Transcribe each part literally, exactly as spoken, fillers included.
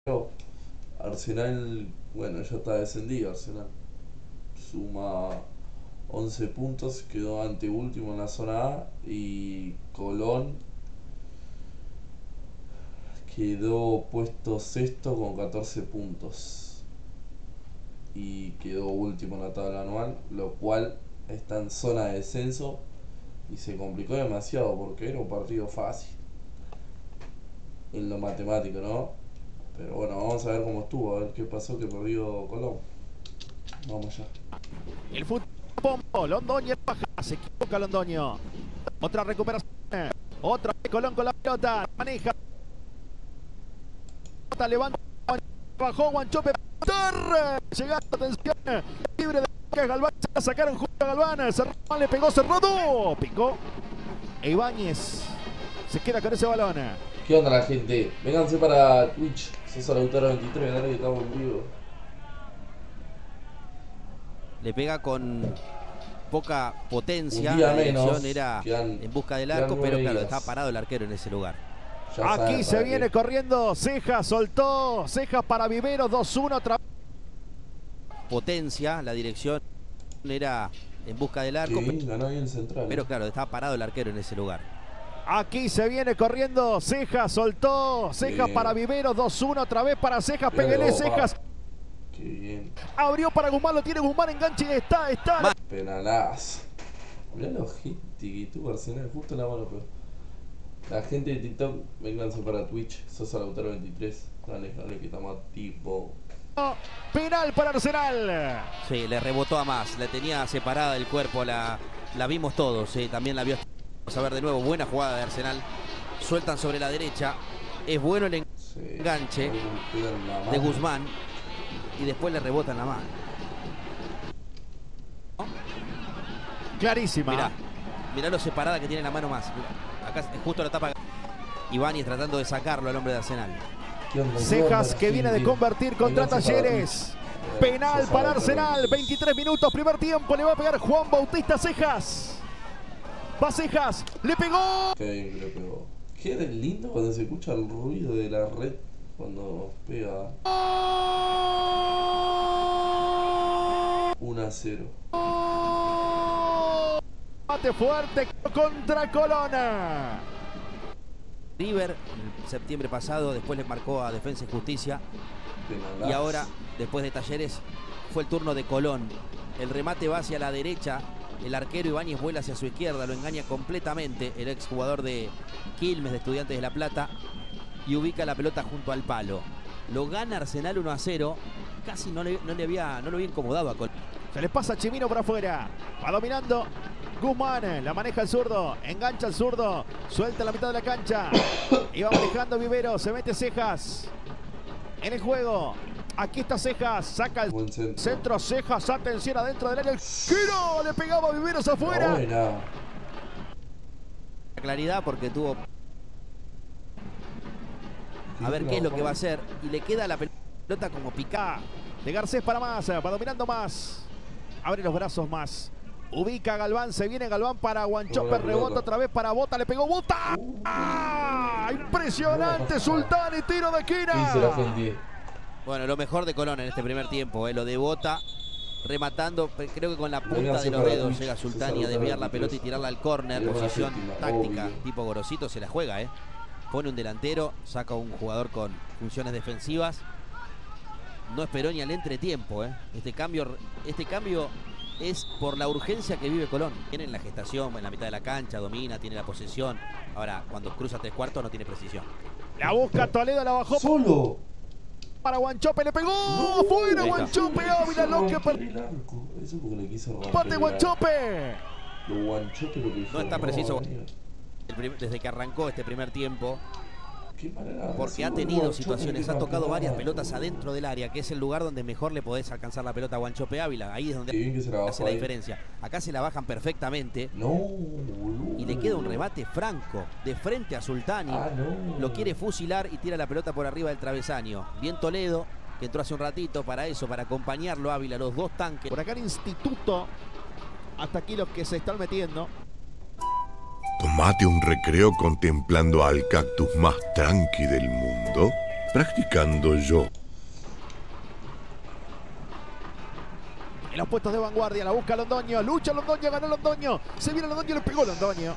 Arsenal, bueno, ya está descendido. Arsenal suma once puntos, quedó anteúltimo en la zona A. Y Colón quedó puesto sexto con catorce puntos y quedó último en la tabla anual, lo cual está en zona de descenso y se complicó demasiado porque era un partido fácil en lo matemático, ¿no? Pero bueno, vamos a ver cómo estuvo, a ver qué pasó que perdió Colón. Vamos ya. El fútbol, Londoño baja, se equivoca Londoño. Otra recuperación, otra vez Colón con la pelota, maneja. Levanta, bajó Wanchope, llegando, atención, libre de Galván, se la sacaron junto a Galván, cerró, le pegó, cerró, picó. E Ibáñez se queda con ese balón. ¿Qué onda la gente? Vénganse para Twitch, César Lautaro veintitrés, dale que estamos en vivo. Le pega con poca potencia, Un día la dirección menos, era quedan- en busca del quedan arco, pero nueve claro, días. estaba parado el arquero en ese lugar. Ya Aquí saben se para viene qué. corriendo Cejas, soltó, Cejas para Viveros, dos uno otra vez. Potencia, la dirección era en busca del arco, Sí, ganó ahí el central. pero claro, estaba parado el arquero en ese lugar. Aquí se viene corriendo Cejas, soltó, Cejas Bien. para Viveros, dos uno otra vez para Cejas, Bien, Peguelé, opa. Cejas. Qué bien. Abrió para Guzmán, lo tiene Guzmán, enganche y está, está. Ma- Penalazo. Mirá los hits que tuvo Arsenal, justo en la mano, pero. La gente de TikTok, vénganse para Twitch, César Lautaro veintitrés. Dale, dale, que estamos tipo. Penal para Arsenal. Sí, le rebotó a más, la tenía separada del cuerpo, la, la vimos todos, sí, también la vio. Vamos a ver de nuevo, buena jugada de Arsenal. Sueltan sobre la derecha, es bueno el Sí, enganche ahí le pegan la mano. de Guzmán y después le rebotan la mano. Clarísima. Mirá, mirá lo separada que tiene la mano más. Mirá, acá justo la tapa Ibáñez tratando de sacarlo al hombre de Arsenal. ¿Qué onda? ¿Qué Cejas onda, que la viene de gente? convertir contra Vénganse para Talleres. Twitch. Penal César para Lautaro Arsenal, veintitrés. veintitrés minutos, primer tiempo, le va a pegar Juan Bautista Cejas. Va Cejas, le pegó. Qué bien que le pegó. Qué lindo cuando se escucha el ruido de la red cuando pega uno a cero. Bate fuerte contra Colona. River, en septiembre pasado, después le marcó a Defensa y Justicia. Penalazo. Y ahora, después de Talleres, fue el turno de Colón. El remate va hacia la derecha. El arquero Ibáñez vuela hacia su izquierda. Lo engaña completamente el exjugador de Quilmes, de Estudiantes de La Plata. Y ubica la pelota junto al palo. Lo gana Arsenal uno a cero. Casi no le, no le, había, no lo había incomodado a Colón. Se les pasa Chimino por afuera. Va dominando Guzmán. La maneja el zurdo. Engancha el zurdo. Suelta la mitad de la cancha. Y va manejando Vivero. Se mete Cejas en el juego. Aquí está Cejas. Saca el Buen centro. centro. Cejas. Atención adentro del área. El giro. Le pegaba a Viveros afuera. Buena. Claridad porque tuvo... A ver qué es lo que va a hacer. Y le queda la pelota como picada. Acá, de Garcés para más, va dominando más. Abre los brazos más. Ubica a Galván, se viene Galván para Wanchope, Buena rebota pelota. otra vez para Bota, le pegó Bota. Uh, ¡Ah! Impresionante, Sultán y tiro de ¿Quién se la esquina. ofendí? Bueno, lo mejor de Colón en este primer tiempo, eh, lo de Bota, rematando, pe- creo que con la punta Vénganse de los para dedos Twitch, llega César Sultani a Lautaro desviar la veintitrés. pelota y tirarla al córner, Y es una posición séptima, táctica, obvio. tipo Gorosito, se la juega, eh. Pone un delantero, saca un jugador con funciones defensivas. No esperó ni al entretiempo, eh. Este cambio, este cambio es por la urgencia que vive Colón. Tiene en la gestación, en la mitad de la cancha, domina, tiene la posesión. Ahora, cuando cruza tres cuartos no tiene precisión. La busca Toledo, la bajó ¡Solo! para Wanchope, le pegó. No, Fuera ahí está. Wanchope, Le Ávila, quiso lo que romper el arco. Eso porque le quiso romper parte el arco. Wanchope. Lo Wanchope lo que hizo. No está preciso. amigo. El prim- desde que arrancó este primer tiempo, Qué manera. porque ha Sí, tenido Wanchope, situaciones, qué ha tocado campeonato. varias pelotas adentro del área, que es el lugar donde mejor le podés alcanzar la pelota a Wanchope Ávila. Ahí es Qué donde bien que se la hace bajó la ahí. diferencia. Acá se la bajan perfectamente No, boludo. y le queda un remate franco de frente a Sultani. Ah, no. Lo quiere fusilar y tira la pelota por arriba del travesaño. Bien Toledo, que entró hace un ratito para eso, para acompañarlo a Ávila, los dos tanques. Por acá en Instituto, hasta aquí los que se están metiendo. Tomate un recreo contemplando al cactus más tranqui del mundo Practicando yo. En los puestos de vanguardia, la busca Londoño, lucha Londoño, ganó Londoño, se viene Londoño, le pegó Londoño.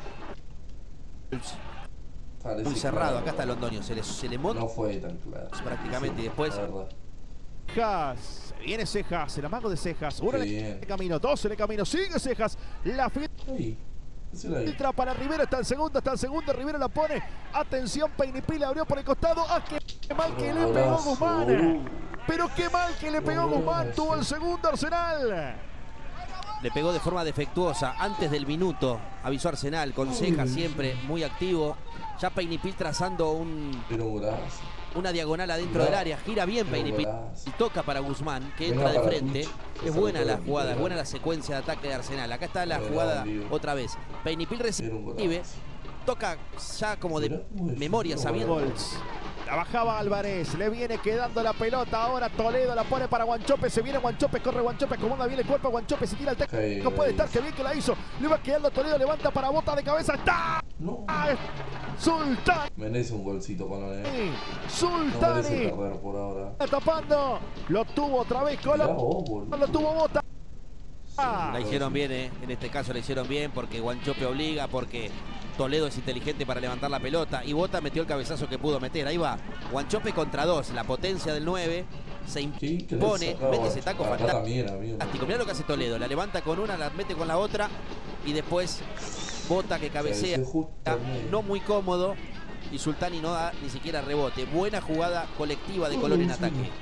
Parece Muy cerrado, claro. acá está Londoño, se le, se le monta No fue tan claro. prácticamente Sí, y después la verdad. Cejas, se viene Cejas, el amago de Cejas, uno Qué en bien. el camino, dos en el camino, sigue Cejas, la Ahí. Ese la vi. filtra para Rivero, está el segundo, está el segundo, Rivero la pone, atención, Peinipil abrió por el costado, ¡ah, qué mal que le pegó Abrazo. Guzmán! Pero qué mal que le pegó Abrazo. Guzmán, tuvo el segundo Arsenal. le pegó de forma defectuosa antes del minuto. Avisó Arsenal con Cejas siempre muy activo. Ya Peinipil trazando un, Pero un golazo. una diagonal adentro Mirá. del área. Gira bien Pero Peinipil. golazo. Y toca para Guzmán, que Venga entra de para frente. Twitch. Es Eso buena lo la puedo jugada, es explicar. buena la secuencia de ataque de Arsenal. Acá está la Era jugada en vivo. otra vez. Peinipil Era un recibe. golazo. Toca ya como de Mirá cómo memoria, definió, sabiendo. Gols. La bajaba Álvarez, le viene quedando la pelota, ahora Toledo la pone para Guanchope, se viene Guanchope, corre Guanchope, acomoda bien el cuerpo, Guanchope se tira el techo, Qué no puede bien. estar, que bien que la hizo, le va quedando Toledo, levanta para Bota de cabeza, ¡está! No. Sultani, Merece un golcito con la No merece Sultani, perder por ahora. tapando, lo tuvo otra vez Mirá Colo, vos, boludo. lo tuvo Bota. La hicieron bien, eh. En este caso la hicieron bien porque Guanchope obliga, porque Toledo es inteligente para levantar la pelota y Bota metió el cabezazo que pudo meter. Ahí va, Guanchope contra dos, la potencia del nueve se Qué increíble impone, sacaba. mete ese taco Acá fantástico. también, amigo. Mirá lo que hace Toledo, la levanta con una, la mete con la otra y después Bota que cabecea, Cabeceó justo al medio. no muy cómodo y Sultani no da ni siquiera rebote. Buena jugada colectiva de Colón en ataque.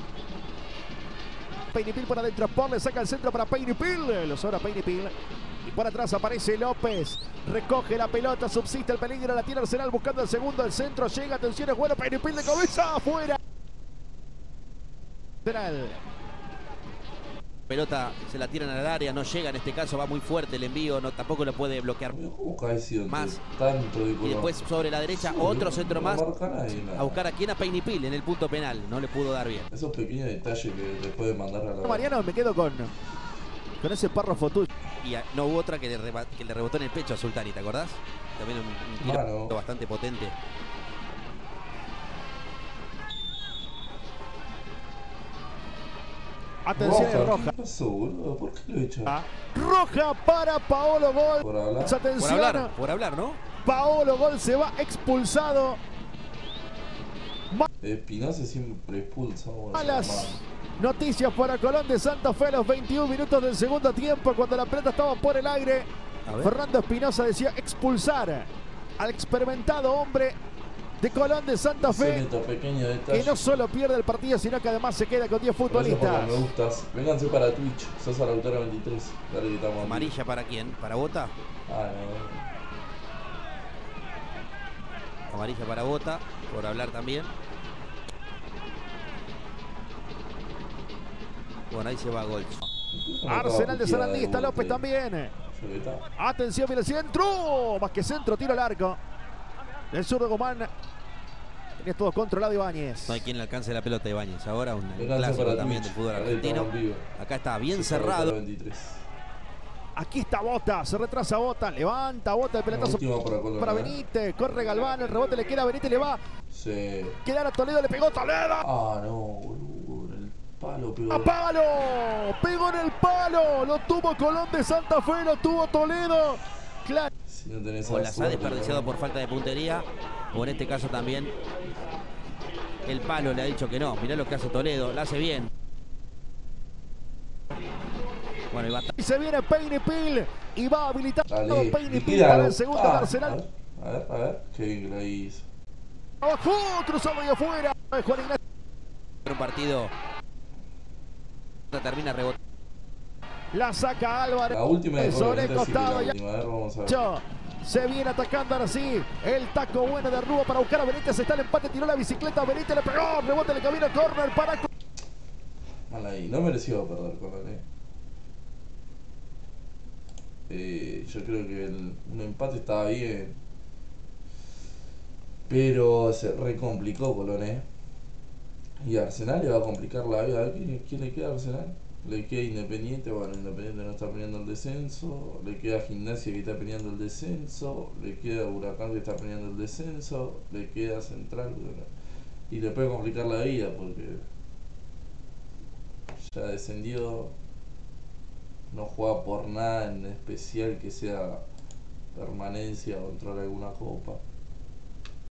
Peinipil por adentro, Paul le saca el centro para Peinipil, lo sobra Peinipil. Y por atrás aparece López, recoge la pelota, subsiste el peligro, la tiene Arsenal buscando el segundo, el centro, llega, atención, es bueno, Peinipil de cabeza, afuera. Arsenal. Pelota se la tiran al área, no llega en este caso, va muy fuerte el envío, no, tampoco lo puede bloquear. Mirá cómo cae sido Más. tanto de Y Colón. después sobre la derecha Sí, otro no- centro no más marca nadie, nada. a buscar a quien, a Peinipil en el punto penal, no le pudo dar bien. Esos pequeños detalles que le puede mandar a la. Mariano, me quedo con, con ese párrafo tuyo. Y a- no hubo otra que le, reba- que le rebotó en el pecho a Sultani, ¿te acordás? También un, un tiro Mano. bastante potente. Atención, es roja. ¿Qué pasó, boludo? ¿Por qué lo he hecho? Roja para Paolo Gol. Por hablar. Por Atención, hablar, por hablar, ¿no? Paolo Gol se va expulsado. Espinosa siempre expulsa. Bueno, Malas mal. noticias para Colón de Santa Fe a los veintiún minutos del segundo tiempo, cuando la pelota estaba por el aire. A ver. Fernando Espinosa decía expulsar al experimentado hombre de Colón de Santa Son Fe, estos pequeños que detalles. no solo pierde el partido, sino que además se queda con diez Gracias por los futbolistas. me gustas. Vénganse para Twitch. Sos a la autora veintitrés. Dale que estamos. ¿Amarilla para quién? ¿Para Bota? Ah, no. Amarilla para Bota, por hablar también. Bueno, ahí se va gol. Arsenal de Sarandí, está López también. Atención, mira el centro. Más que centro, tiro al arco. El zurdo Guzmán. Tenía todo controlado Ibáñez. No hay quien le alcance la pelota de Ibáñez. Ahora un Vénganse clásico para también Twitch. del fútbol Ahí argentino. estamos en vivo. Acá está bien Sos a la cerrado. autora veintitrés. Aquí está Bota, se retrasa Bota, levanta Bota, el pelotazo Última para Colón, para ¿eh? Benítez, corre Galván, el rebote le queda a Benítez, le va a Sí. quedar a Toledo, le pegó Toledo. Ah, no, boludo. En el palo pegó. ¡A palo! Pegó en el palo, lo tuvo Colón de Santa Fe, lo tuvo Toledo. Claro. Si no tenés O esa las ha suerte, desperdiciado ¿no? por falta de puntería. O en este caso también el palo le ha dicho que no. Mirá lo que hace Toledo, la hace bien. Bueno, y va Y se viene Peinipil y va habilitado Dale, Peinipil liquidalo. para el segundo Ah, de Arsenal. A ver, a ver, a ver. Qué bien que la hizo. Abajo, cruzado y afuera. Juan Ignacio. un partido. Termina rebotando. La saca Álvarez. La última de sobre el Colón, sí que la costado. Ya última. A ver, vamos a ver. Cho, se viene atacando ahora sí. El taco bueno de Rúa para buscar a Benítez. Está el empate, tiró la bicicleta. Benítez le pegó. Rebote en el camino. Corner para. Mal ahí. No mereció perder Colón, eh. Eh, yo creo que el, un empate estaba bien. Pero se recomplicó Colón, eh. Y Arsenal le va a complicar la vida. A ver quién, quién le queda a Arsenal. Le queda Independiente, bueno, Independiente no está peleando el descenso. Le queda Gimnasia que está peleando el descenso. Le queda Huracán que está peleando el descenso. Le queda Central. Bueno, y le puede complicar la vida porque ya descendió, no juega por nada en especial que sea permanencia o entrar a alguna copa.